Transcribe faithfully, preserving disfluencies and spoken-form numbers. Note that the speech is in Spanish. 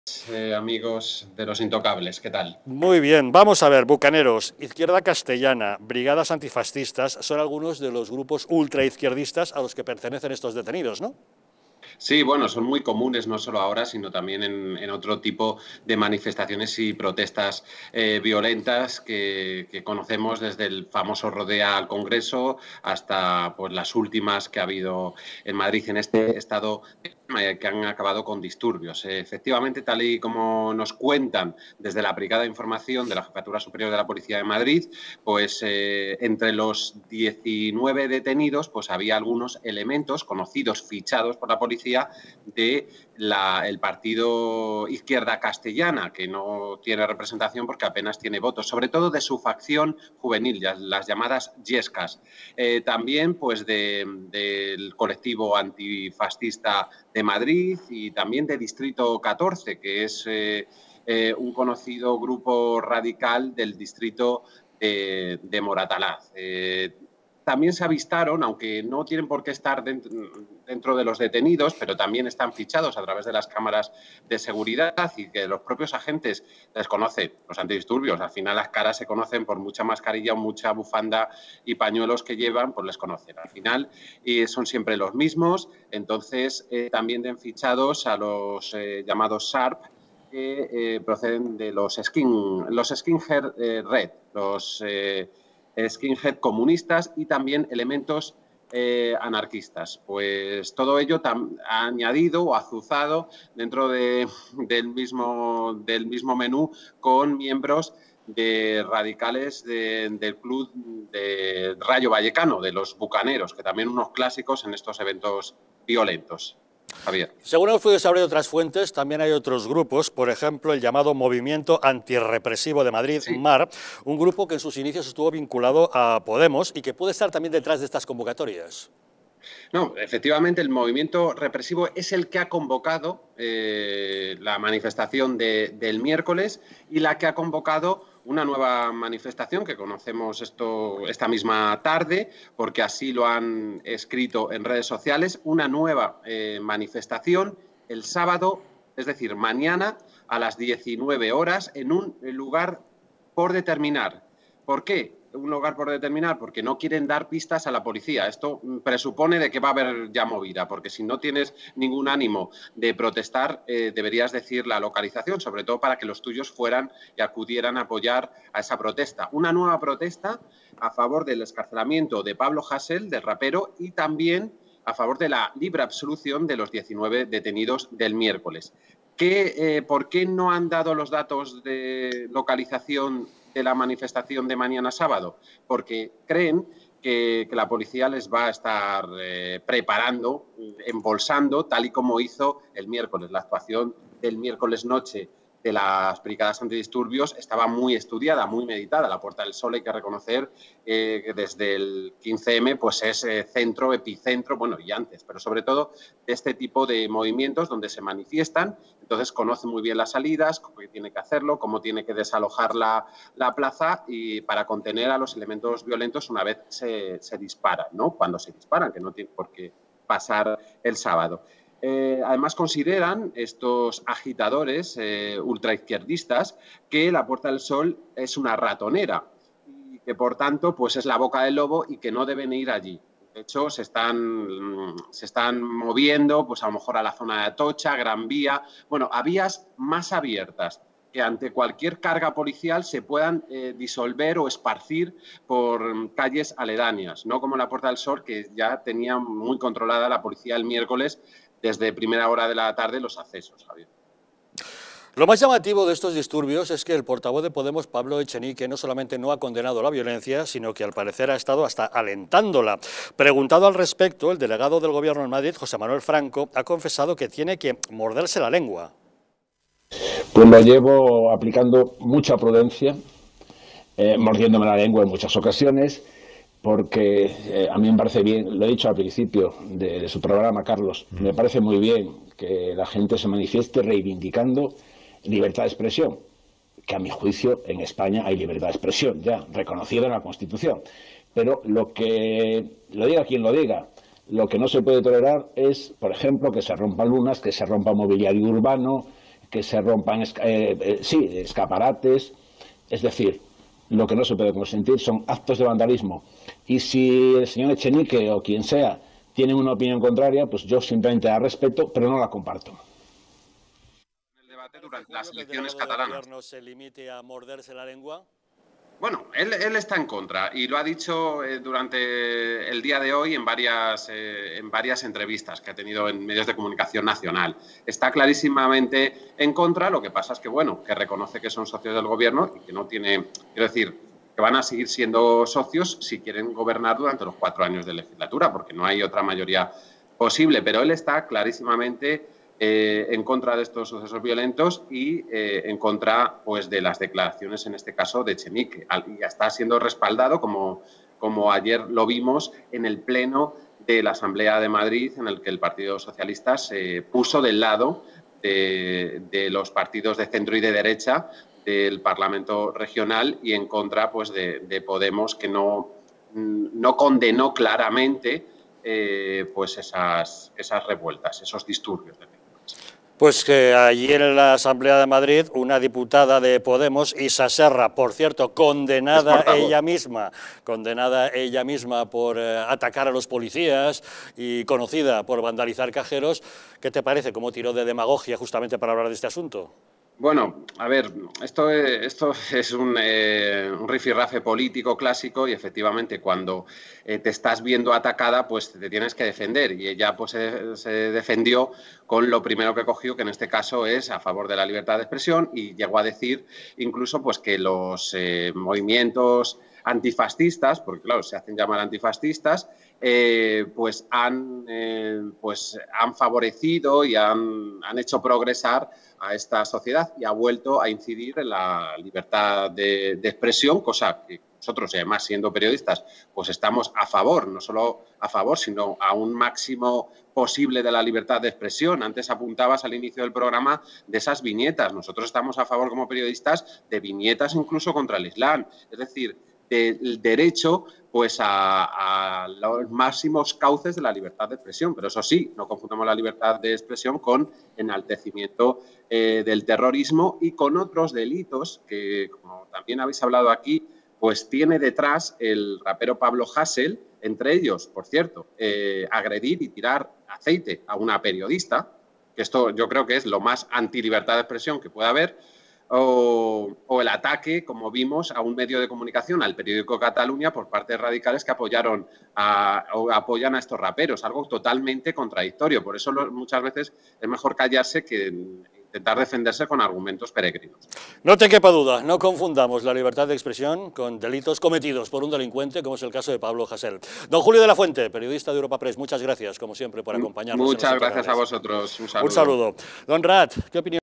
Eh, amigos de los intocables, ¿qué tal? Muy bien, vamos a ver, bucaneros, Izquierda Castellana, brigadas antifascistas, son algunos de los grupos ultraizquierdistas a los que pertenecen estos detenidos, ¿no? Sí, bueno, son muy comunes no solo ahora, sino también en, en otro tipo de manifestaciones y protestas eh, violentas que, que conocemos desde el famoso Rodea al Congreso hasta pues, las últimas que ha habido en Madrid, en este estado eh, que han acabado con disturbios. Eh, efectivamente, tal y como nos cuentan desde la Brigada de Información de la Jefatura Superior de la Policía de Madrid, pues eh, entre los diecinueve detenidos pues había algunos elementos conocidos, fichados por la policía, de la, el partido Izquierda Castellana, que no tiene representación porque apenas tiene votos, sobre todo de su facción juvenil, las llamadas Yescas. Eh, también pues de, del colectivo antifascista de Madrid y también de Distrito catorce, que es eh, eh, un conocido grupo radical del distrito de, de Moratalaz. Eh, También se avistaron, aunque no tienen por qué estar dentro, dentro de los detenidos, pero también están fichados a través de las cámaras de seguridad y que los propios agentes les conocen, los antidisturbios. Al final las caras se conocen por mucha mascarilla o mucha bufanda y pañuelos que llevan, pues les conocen. Al final y son siempre los mismos. Entonces eh, también den fichados a los eh, llamados SHARP, que eh, proceden de los, skin, los skinhead eh, red, los... Eh, skinhead comunistas y también elementos eh, anarquistas. Pues todo ello ha añadido o azuzado dentro de, del, mismo, del mismo menú con miembros de radicales de, del club de Rayo Vallecano, de los Bucaneros, que también unos clásicos en estos eventos violentos. Javier. Según hemos podido saber de otras fuentes, también hay otros grupos, por ejemplo, el llamado Movimiento Antirrepresivo de Madrid, Sí. M A R, un grupo que en sus inicios estuvo vinculado a Podemos y que puede estar también detrás de estas convocatorias. No, efectivamente, el movimiento represivo es el que ha convocado eh, la manifestación de, del miércoles y la que ha convocado una nueva manifestación que conocemos esto, esta misma tarde, porque así lo han escrito en redes sociales, una nueva eh, manifestación el sábado, es decir, mañana a las diecinueve horas en un lugar por determinar. ¿Por qué? Un lugar por determinar, porque no quieren dar pistas a la policía. Esto presupone de que va a haber ya movida, porque si no tienes ningún ánimo de protestar, eh, deberías decir la localización, sobre todo para que los tuyos fueran y acudieran a apoyar a esa protesta. Una nueva protesta a favor del excarcelamiento de Pablo Hasél, del rapero, y también a favor de la libre absolución de los diecinueve detenidos del miércoles. ¿Qué, eh, ¿Por qué no han dado los datos de localización de la manifestación de mañana sábado? Porque creen que, que la policía les va a estar eh, preparando, embolsando, tal y como hizo el miércoles. La actuación del miércoles noche de las brigadas antidisturbios estaba muy estudiada, muy meditada. La Puerta del Sol, hay que reconocer eh, que desde el quince eme pues es eh, centro, epicentro, bueno, y antes, pero sobre todo de este tipo de movimientos donde se manifiestan. Entonces conoce muy bien las salidas, cómo tiene que hacerlo, cómo tiene que desalojar la, la plaza y para contener a los elementos violentos una vez se, se disparan, ¿no? Cuando se disparan, que no tiene por qué pasar el sábado. Eh, además consideran estos agitadores eh, ultraizquierdistas que la Puerta del Sol es una ratonera y que por tanto pues es la boca del lobo y que no deben ir allí. De hecho, se están, se están moviendo pues a lo mejor a la zona de Atocha, Gran Vía, bueno, a vías más abiertas que ante cualquier carga policial se puedan eh, disolver o esparcir por calles aledañas, no como la Puerta del Sol, que ya tenía muy controlada la policía el miércoles desde primera hora de la tarde los accesos, Javier. Lo más llamativo de estos disturbios es que el portavoz de Podemos, Pablo Echenique, no solamente no ha condenado la violencia, sino que al parecer ha estado hasta alentándola. Preguntado al respecto, el delegado del Gobierno en Madrid, José Manuel Franco, ha confesado que tiene que morderse la lengua. Pues lo llevo aplicando mucha prudencia, eh, mordiéndome la lengua en muchas ocasiones, porque eh, a mí me parece bien, lo he dicho al principio de, de su programa, Carlos, me parece muy bien que la gente se manifieste reivindicando libertad de expresión, que a mi juicio en España hay libertad de expresión ya, reconocida en la Constitución. Pero lo que, lo diga quien lo diga, lo que no se puede tolerar es, por ejemplo, que se rompan lunas, que se rompa mobiliario urbano, que se rompan, eh, eh, sí, escaparates, es decir, lo que no se puede consentir son actos de vandalismo. Y si el señor Echenique o quien sea tienen una opinión contraria, pues yo simplemente la respeto, pero no la comparto. El debate durante las elecciones catalanas. ¿No se limite a morderse la lengua? Bueno, él, él está en contra y lo ha dicho eh, durante el día de hoy en varias, eh, en varias entrevistas que ha tenido en medios de comunicación nacional. Está clarísimamente en contra, lo que pasa es que, bueno, que reconoce que son socios del gobierno y que no tiene, quiero decir, que van a seguir siendo socios si quieren gobernar durante los cuatro años de legislatura, porque no hay otra mayoría posible, pero él está clarísimamente Eh, en contra de estos sucesos violentos y eh, en contra pues, de las declaraciones, en este caso, de Echenique. Y ya está siendo respaldado, como, como ayer lo vimos, en el pleno de la Asamblea de Madrid, en el que el Partido Socialista se puso del lado de, de los partidos de centro y de derecha del Parlamento regional y en contra pues, de, de Podemos, que no, no condenó claramente eh, pues esas, esas revueltas, esos disturbios. Pues que allí en la Asamblea de Madrid una diputada de Podemos, Isa Serra, por cierto, condenada ella misma, condenada ella misma por eh, atacar a los policías y conocida por vandalizar cajeros, ¿qué te parece? ¿Cómo tiró de demagogia justamente para hablar de este asunto? Bueno, a ver, esto es, esto es un, eh, un rifirrafe político clásico y efectivamente cuando eh, te estás viendo atacada pues te tienes que defender y ella pues se, se defendió con lo primero que cogió, que en este caso es a favor de la libertad de expresión y llegó a decir incluso pues que los eh, movimientos antifascistas, porque claro, se hacen llamar antifascistas, eh, pues, han, eh, pues han favorecido y han, han hecho progresar a esta sociedad y ha vuelto a incidir en la libertad de, de expresión, cosa que nosotros, y además siendo periodistas, pues estamos a favor, no solo a favor, sino a un máximo posible de la libertad de expresión. Antes apuntabas al inicio del programa de esas viñetas. Nosotros estamos a favor como periodistas de viñetas incluso contra el Islam. Es decir, del derecho pues a, a los máximos cauces de la libertad de expresión. Pero eso sí, no confundamos la libertad de expresión con enaltecimiento eh, del terrorismo y con otros delitos que, como también habéis hablado aquí, pues tiene detrás el rapero Pablo Hasél, entre ellos, por cierto, eh, agredir y tirar aceite a una periodista, que esto yo creo que es lo más antilibertad de expresión que puede haber, o, o el ataque, como vimos, a un medio de comunicación, al periódico Catalunya, por parte de radicales que apoyaron a, o apoyan a estos raperos, algo totalmente contradictorio. Por eso lo, muchas veces es mejor callarse que intentar defenderse con argumentos peregrinos. No te quepa duda, no confundamos la libertad de expresión con delitos cometidos por un delincuente, como es el caso de Pablo Hasél. Don Julio de la Fuente, periodista de Europa Press, muchas gracias, como siempre, por acompañarnos. Muchas gracias a vosotros. Un saludo. Un saludo. Don Rat, ¿qué opinión?